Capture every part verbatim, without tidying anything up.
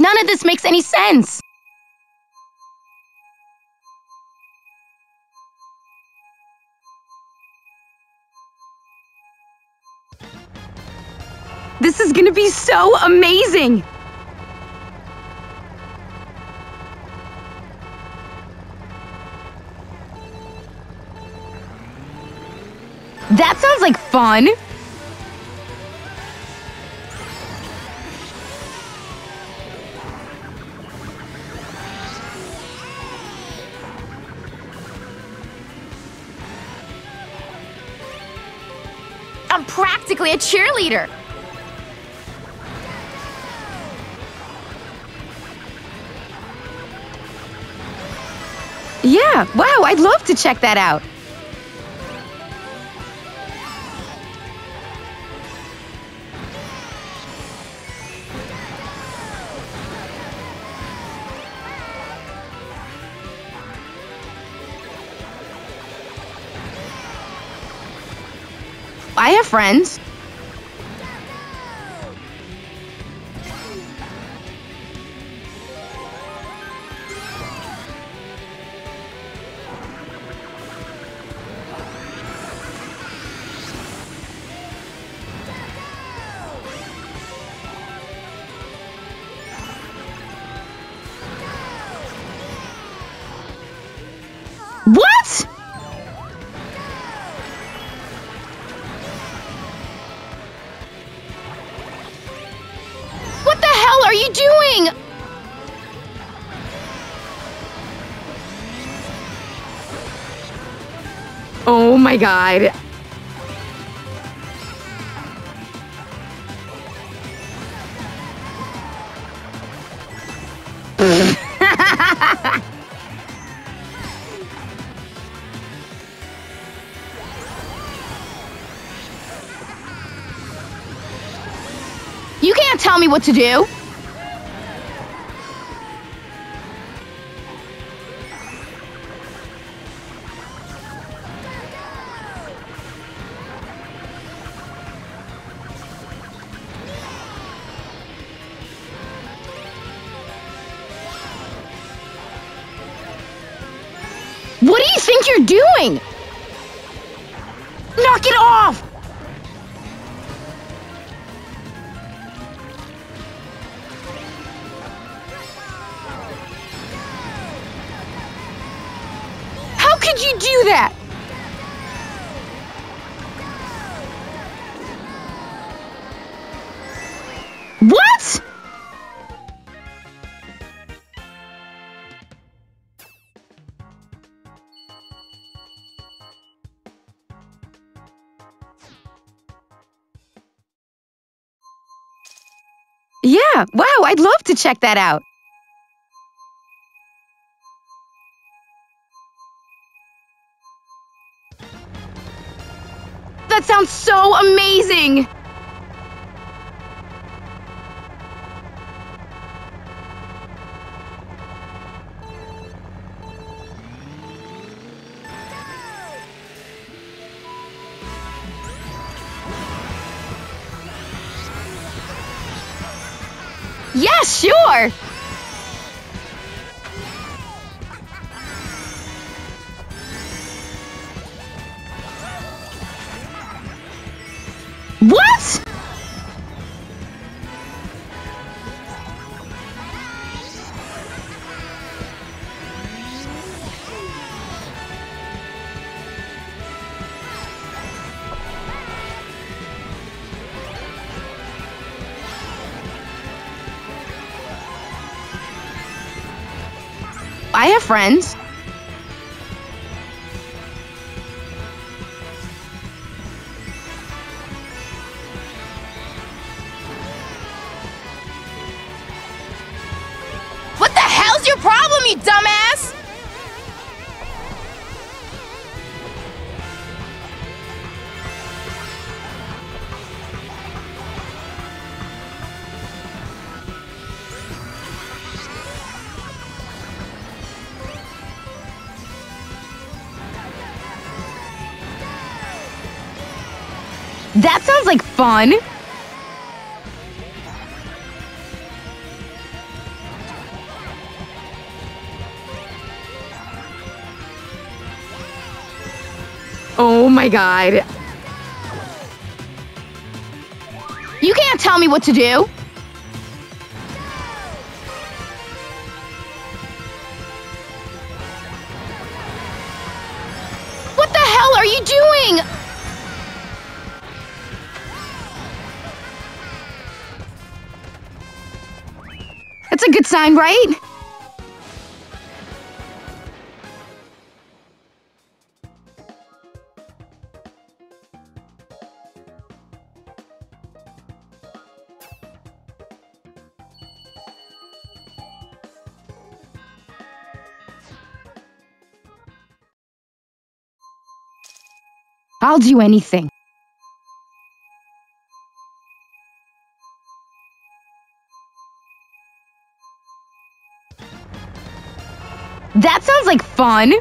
None of this makes any sense. This is gonna be so amazing! That sounds like fun! I'm practically a cheerleader! Yeah, wow, I'd love to check that out. I have friends. What? What the hell are you doing? Oh my god. You can't tell me what to do! What do you think you're doing? Knock it off! How could you do that? What? Yeah, wow, I'd love to check that out. That sounds so amazing! Yeah, sure! What? I have friends. What the hell's your problem, you dumbass? That sounds like fun! Oh my god. You can't tell me what to do. What the hell are you doing? That's a good sign, right? I'll do anything. That sounds like fun.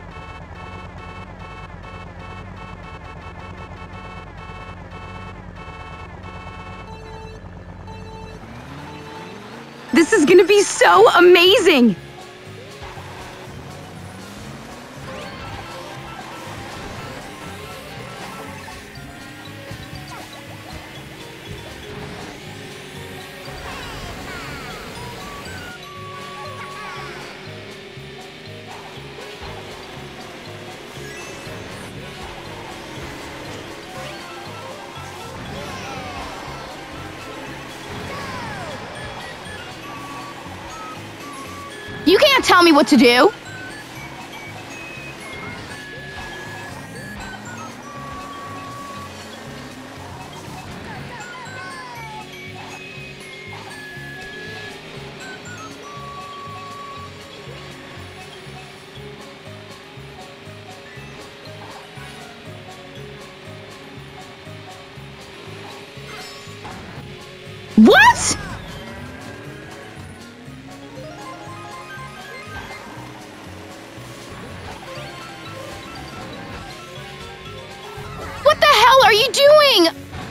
This is gonna be so amazing. You can't tell me what to do. What? What the hell are you doing?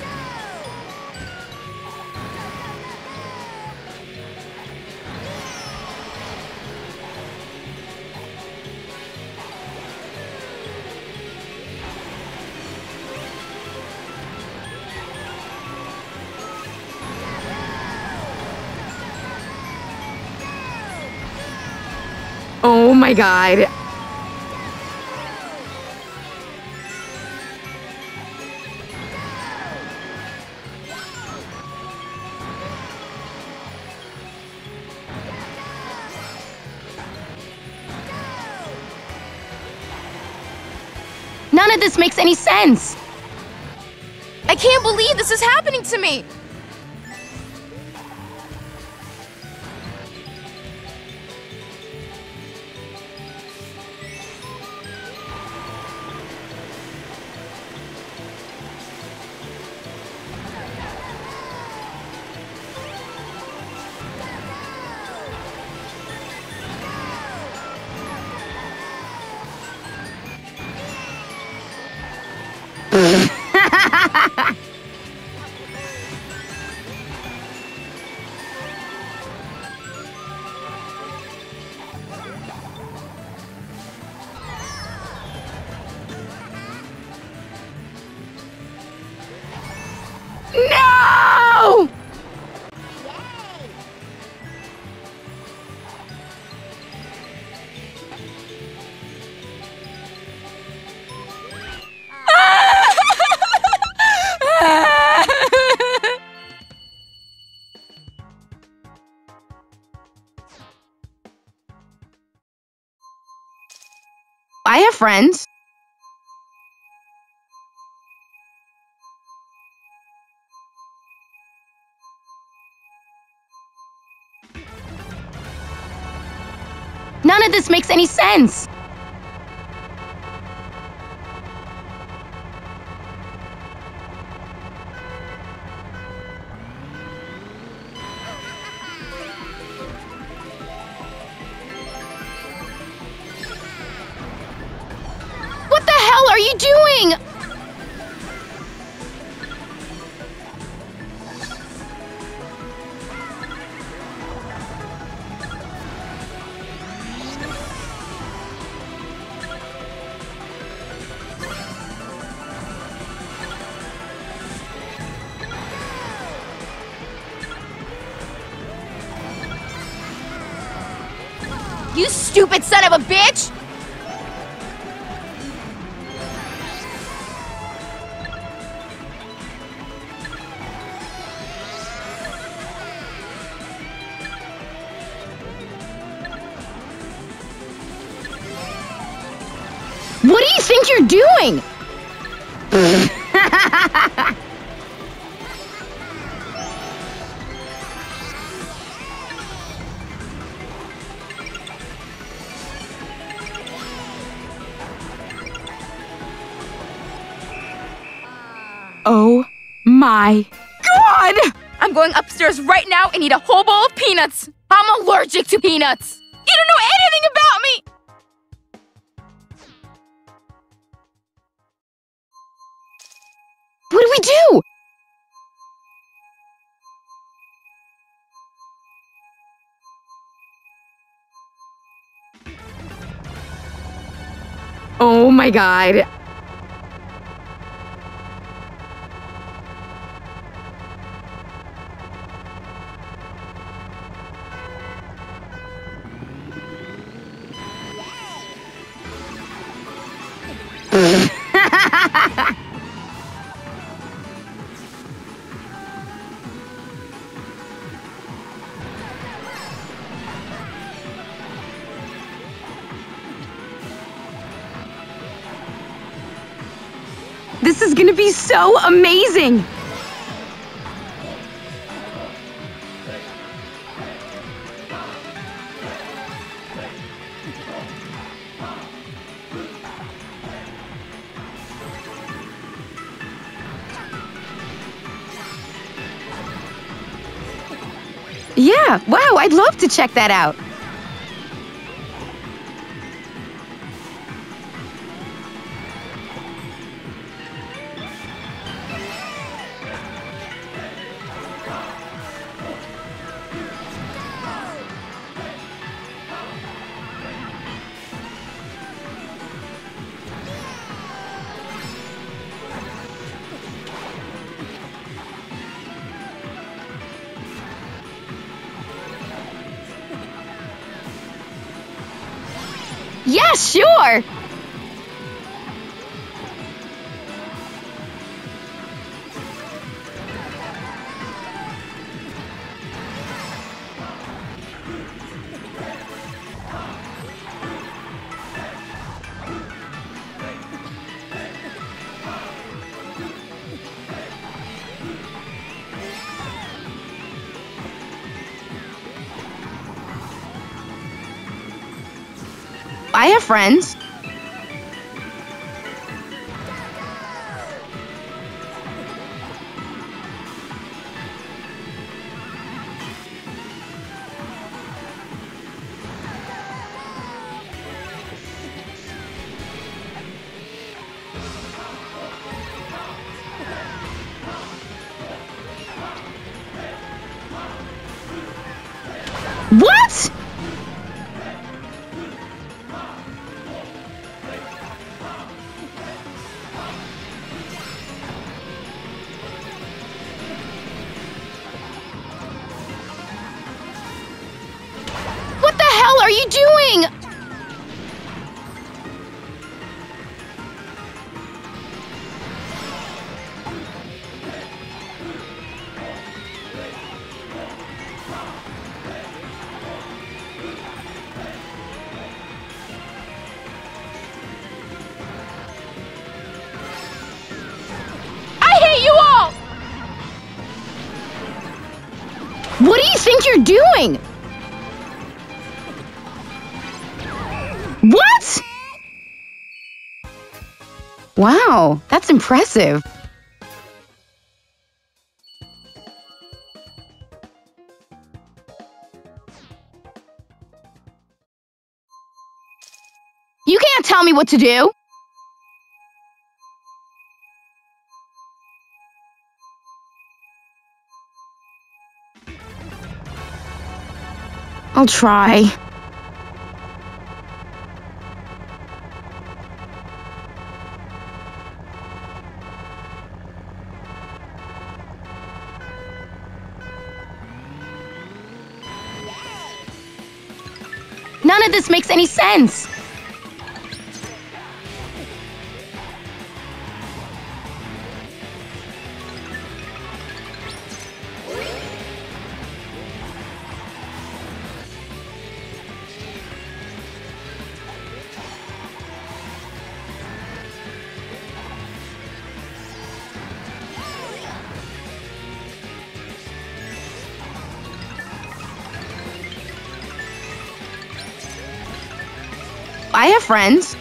Oh my god. None of this makes any sense. I can't believe this is happening to me! No! I have friends. None of this makes any sense. What the hell are you doing? You stupid son of a bitch! What do you think you're doing? Oh my God! I'm going upstairs right now and eat a whole bowl of peanuts! I'm allergic to peanuts! You don't know anything about me! What do we do? Oh my God. This is gonna be so amazing! Yeah, wow, I'd love to check that out. Yeah, sure! I have friends. What? What the hell are you doing? What do you think you're doing? What? Wow, that's impressive. You can't tell me what to do. I'll try. None of this makes any sense. I have friends.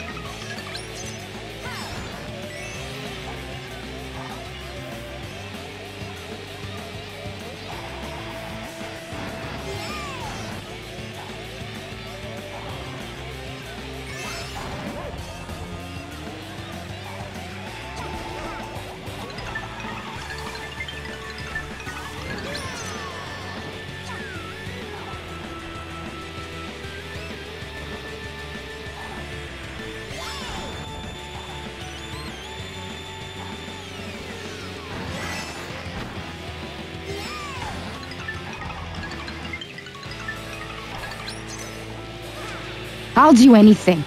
I'll do anything.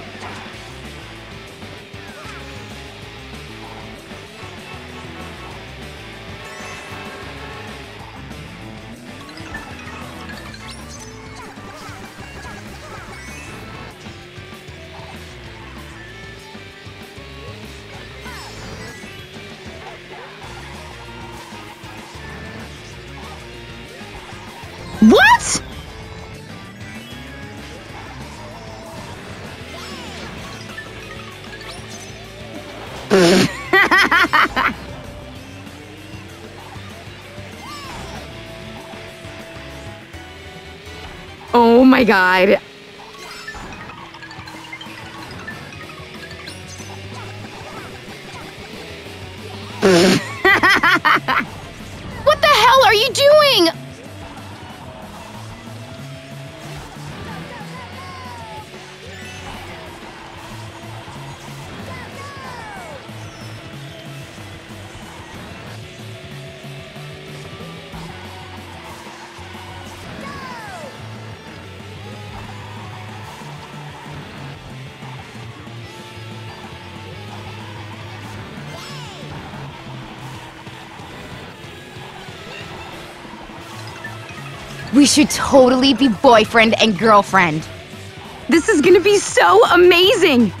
What? Oh my god. What the hell are you doing? We should totally be boyfriend and girlfriend. This is gonna be so amazing!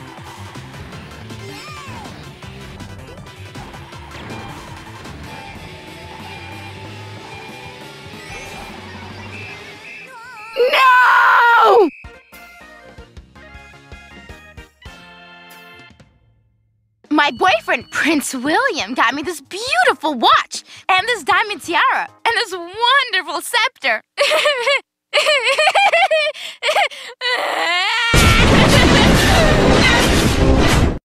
No! My boyfriend, Prince William, got me this beautiful watch, and this diamond tiara, and this wonderful scepter.